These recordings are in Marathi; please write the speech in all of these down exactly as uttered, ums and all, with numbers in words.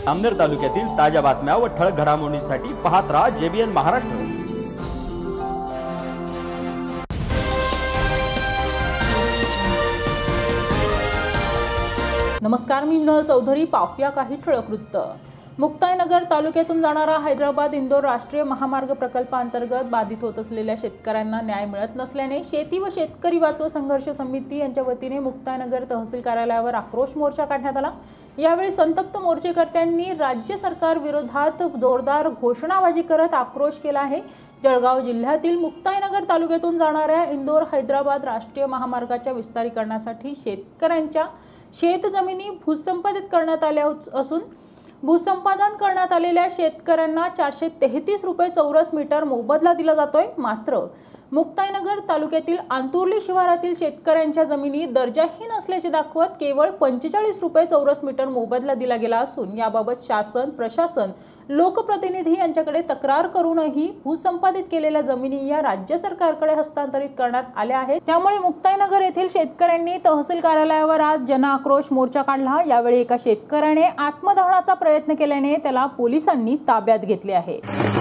अमनेर तालुक्यातील ताज्या बातम्या व ठळक घडामोडींसाठी पाहत राहा जेबीएन महाराष्ट्र। नमस्कार, मी मृणाल चौधरी। पाहूया काही ठळक वृत्त। मुक्ताईनगर तालुक्यातून जाणारा हैदराबाद इंदोर राष्ट्रीय महामार्ग प्रकल्पांतर्गत बाधित होत असलेल्या शेतकऱ्यांना न्याय मिळत नसल्याने शेती व शेतकरी वाचव संघर्ष समिती यांच्या वतीने मुक्ताईनगर तहसील कार्यालयावर आक्रोश मोर्चा काढण्यात आला। यावेळी संतप्त मोर्चेकर्त्यांनी राज्य सरकार विरोधात जोरदार घोषणाबाजी करत आक्रोश केला आहे। जळगाव जिल्ह्यातील मुक्ताईनगर तालुक्यातून जाणाऱ्या इंदोर हैदराबाद राष्ट्रीय महामार्गाच्या विस्तारीकरणासाठी शेतकऱ्यांच्या शेतजमिनी भूसंपादित करण्यात आल्या असून भूसंपादन करण्यात आलेल्या शेतकऱ्यांना चारशे तेहतीस रुपये चौरस मीटर मोबदला दिला जातोय। मात्र मुक्ताईनगर तालुक्यातील आंतुर्ली शिवारातील शेतकऱ्यांच्या जमिनी दर्जाहीन असल्याचे दाखवत केवळ पंचेचाळीस रुपये चौरस मीटर मोबदला दिला गेला असून याबाबत शासन प्रशासन लोकप्रतिनिधी यांच्याकडे तक्रार करूनही भूसंपादित केलेल्या जमिनी या राज्य सरकारकडे हस्तांतरित करण्यात आल्या आहेत। त्यामुळे मुक्ताईनगर येथील शेतकऱ्यांनी तहसील कार्यालयावर आज जनआक्रोश मोर्चा काढला। यावेळी एका शेतकऱ्याने आत्मदहनाचा प्रयत्न केल्याने त्याला पोलिसांनी ताब्यात घेतले आहे।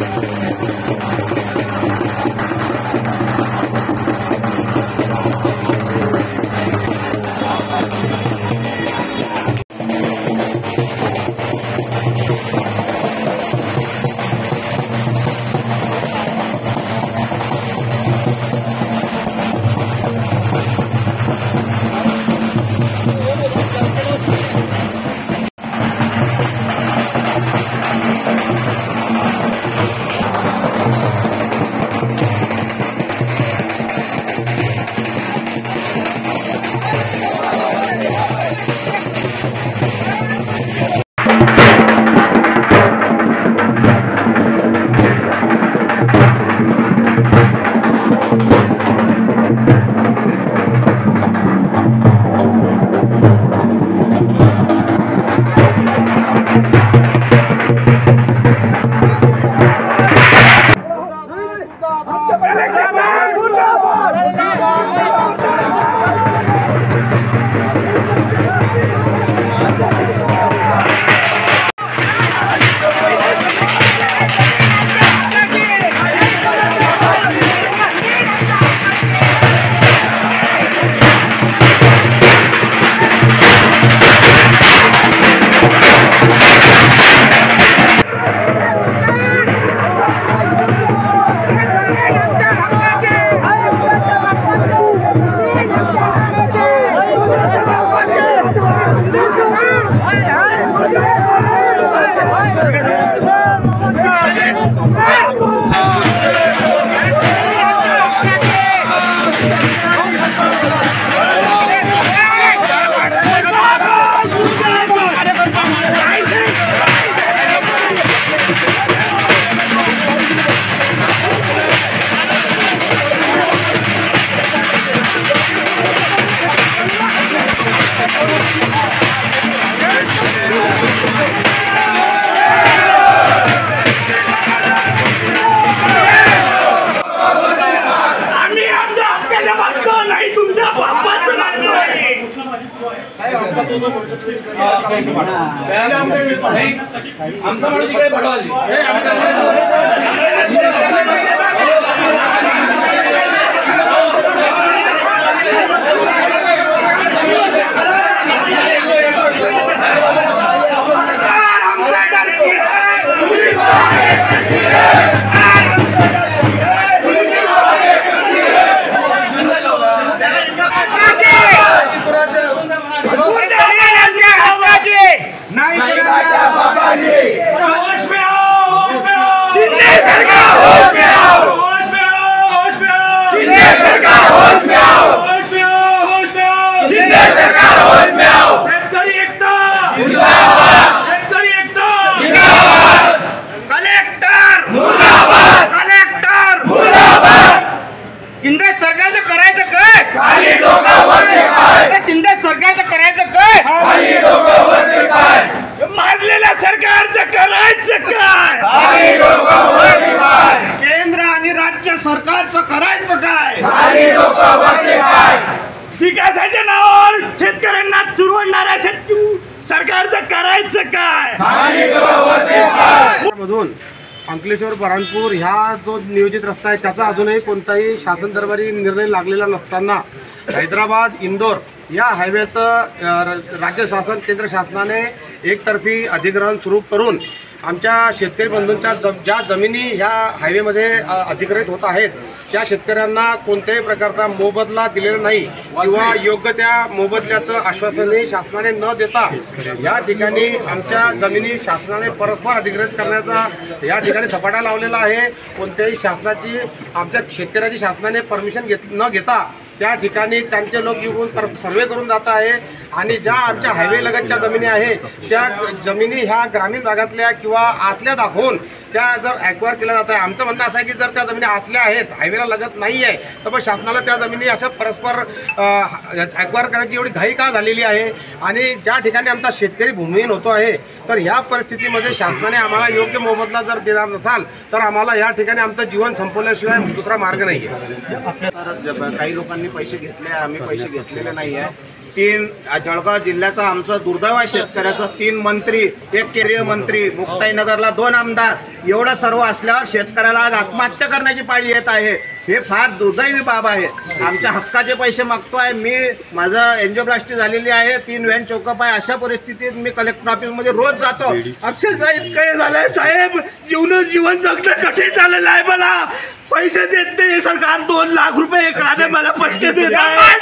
आमचा माणूस इकडे पडवाली सरकारचं करायचं काय? विकासाच्या नावावर शेतकऱ्यांना चुरवणाऱ्या सरकारचं करायचं काय? मधून अंकलेश्वर बऱ्हाणपूर ह्या जो नियोजित रस्ता आहे त्याचा अजूनही कोणताही शासन दरबारी निर्णय लागलेला नसताना हैदराबाद इंदोर या हायवेचं राज्य शासन केंद्र शासनाने एकतर्फी अधिग्रहण सुरू करून आमच्या शेतकरी बंधूंच्या ज ज्या जमिनी ह्या हायवेमध्ये अधिग्रहित होत आहेत त्या शेतकऱ्यांना कोणत्याही प्रकारचा मोबदला दिलेला नाही किंवा योग्य त्या मोबदल्याचं आश्वासनही शासनाने न देता या ठिकाणी आमच्या जमिनी शासनाने परस्पर अधिग्रहित करण्याचा या ठिकाणी सपाटा लावलेला आहे। कोणत्याही शासनाची आमच्या शेतकऱ्याची शासनाने परमिशन घेत न घेता त्या ठिकाणी त्यांचे लोक येऊन सर्वे करून जात आहे आणि ज्या आमच्या हायवे लगतच्या जमिनी आहे त्या जमिनी ह्या ग्रामीण भागातल्या किंवा आतल्या दाखवून त्या जर ॲक्वायर केल्या जात आहे। आमचं म्हणणं असं आहे की जर त्या जमिनी आतल्या आहेत हायवेला लगत नाही आहे तर मग शासनाला त्या जमिनी अशा परस्पर ॲक्वायर करण्याची एवढी घाई का झालेली आहे आणि ज्या ठिकाणी आमचा शेतकरी भूमिहीन होतो आहे तर ह्या परिस्थितीमध्ये शासनाने आम्हाला योग्य मोबदला जर देणार नसाल तर आम्हाला या ठिकाणी आमचं जीवन संपवल्याशिवाय दुसरा मार्ग नाही आहे। तर काही लोकांनी पैसे घेतले, आम्ही पैसे घेतलेले नाही आहे। तीन जळगाव जिल्ह्याचा आमचं दुर्दैव आहे शेतकऱ्याचं, तीन मंत्री, एक केंद्रीय मंत्री, मुक्ताईनगरला दोन आमदार, एवढं सर्व असल्यावर शेतकऱ्याला आज आत्महत्या करण्याची पाळी येत आहे। हे फार दुर्दैवी बाब आहे। आमच्या हक्काचे पैसे मागतोय। मी माझं एन्जिओप्लास्टी झालेली आहे, तीन व्हॅन चौकअप आहे। अशा परिस्थितीत मी कलेक्टर ऑफिसमध्ये रोज जातो। अक्षरशः इतकं झालंय साहेब, जीवन जीवन जगणं कठीण झालेलं आहे। मला पैसे देत नाही सरकार, दोन लाख रुपये एकराने मला पैसे देत आहे।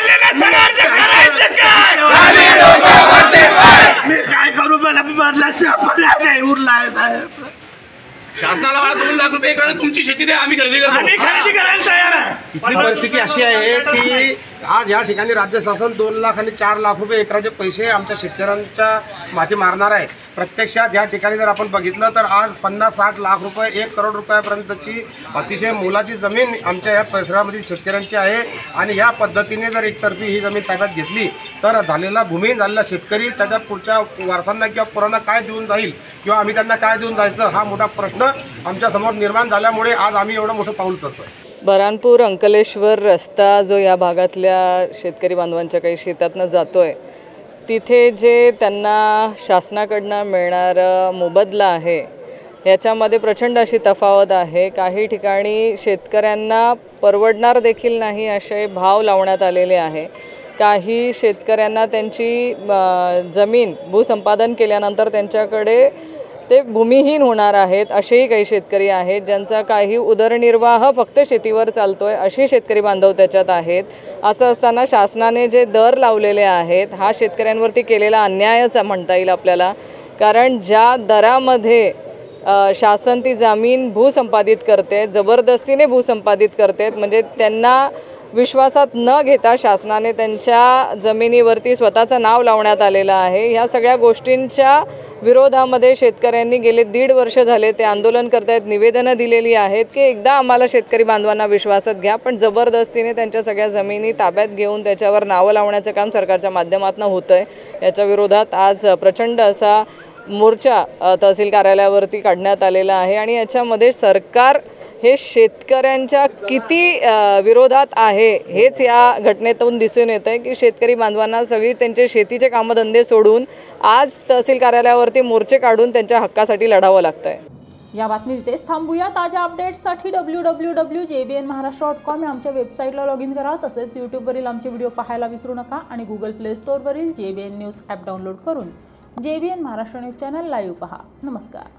मी काय करू, मला मरल्याशिवाय नाही उरलाय साहेब। शासनाला मला दोन लाख रुपये एकराने तुमची शेती द्या, आम्ही खरेदी करतो, खरेदी करायला तयार आहे। इथली परिस्थिती अशी आहे की आज या ठिकाणी राज्य शासन दोन लाख आणि चार लाख रुपये एकराचे पैसे आमच्या शेतकऱ्यांच्या माथी मारणार आहे। प्रत्यक्षात या ठिकाणी जर आपण बघितलं तर आज पन्नास साठ लाख रुपये एक करोड रुपयापर्यंतची अतिशय मोलाची जमीन आमच्या या परिसरामधील शेतकऱ्यांची आहे आणि या पद्धतीने जर एकतर्फी ही जमीन ताब्यात घेतली तर झालेला भूमिहीन झालेला शेतकरी त्याच्या पुढच्या वारसांना किंवा पोरांना काय देऊन जाईल किंवा आम्ही त्यांना काय देऊन जायचं हा मोठा प्रश्न आमच्या समोर निर्माण झाल्यामुळे आज आम्ही एवढं मोठं पाऊल करतोय। बऱ्हाणपूर अंकलेश्वर रस्ता जो या भागातल्या शेतकरी बांधवांच्या काही शेतातनं जातोय तिथे जे त्यांना शासनाकडनं मिळणारा मोबदला आहे याच्यामध्ये प्रचंड अशी तफावत आहे। काही ठिकाणी शेतकऱ्यांना परवडणार देखील नाही असे भाव लावण्यात आलेले आहे। काही शेतकऱ्यांना त्यांची जमीन भूसंपादन केल्यानंतर त्यांच्याकडे ते भूमिहीन होणार आहेत असेही काही शेतकरी आहेत ज्यांचा काही उदरनिर्वाह फक्त शेतीवर चालतोय असे शेतकरी बांधव त्याच्यात आहेत। असं असताना शासनाने जे दर लावलेले आहेत हा शेतकऱ्यांवरती केलेला अन्यायच म्हणता येईल आपल्याला, कारण ज्या दरामध्ये शासन ती जमीन भूसंपादित करते, जबरदस्तीने भूसंपादित करते, म्हणजे त्यांना विश्वासात न घेता शासनाने त्यांच्या जमिनीवरती स्वतःचं नाव लावण्यात आलेलं आहे। ह्या सगळ्या गोष्टींच्या विरोधामध्ये शेतकऱ्यांनी गेले दीड वर्ष झाले ते आंदोलन करतायत, निवेदनं दिलेली आहेत की एकदा आम्हाला शेतकरी बांधवांना विश्वासात घ्या, पण जबरदस्तीने त्यांच्या सगळ्या जमिनी ताब्यात घेऊन त्याच्यावर नावं लावण्याचं काम सरकारच्या माध्यमातून होतं आहे। याच्या विरोधात आज प्रचंड असा मोर्चा तहसील कार्यालयावरती काढण्यात आलेला आहे आणि याच्यामध्ये सरकार हे शेतकऱ्यांच्या किती विरोधात आहे हेच या घटनेतून दिसून येतं आहे की शेतकरी बांधवांना सगळी त्यांचे शेतीचे कामधंदे सोडून आज तहसील कार्यालयावरती मोर्चे काढून त्यांच्या हक्कासाठी लढावं लागतं आहे। या बातमी इथेच थांबूया। ताज्या अपडेट्ससाठी W W W J B N Maharashtra dot com या आमच्या वेबसाईटला लॉग इन करा। तसेच यूट्यूबवरील आमचे व्हिडिओ पाहायला विसरू नका आणि गुगल प्ले स्टोअरवरील J B N news app download करून J B N Maharashtra news channel live पहा। नमस्कार।